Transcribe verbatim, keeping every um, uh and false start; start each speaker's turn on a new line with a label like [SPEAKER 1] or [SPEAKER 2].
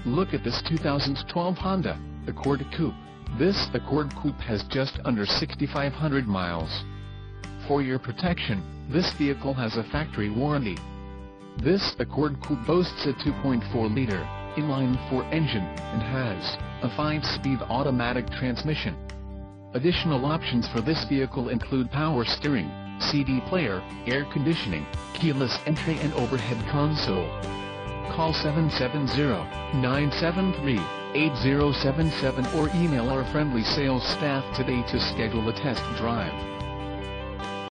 [SPEAKER 1] Look at this two thousand twelve Honda Accord Coupe. This Accord Coupe has just under sixty-five hundred miles. For your protection, this vehicle has a factory warranty. This Accord Coupe boasts a two point four liter inline-four engine and has a five-speed automatic transmission. Additional options for this vehicle include power steering, C D player, air conditioning, keyless entry and overhead console. Call seven seven zero, nine seven three, eight zero seven seven or email our friendly sales staff today to schedule a test drive.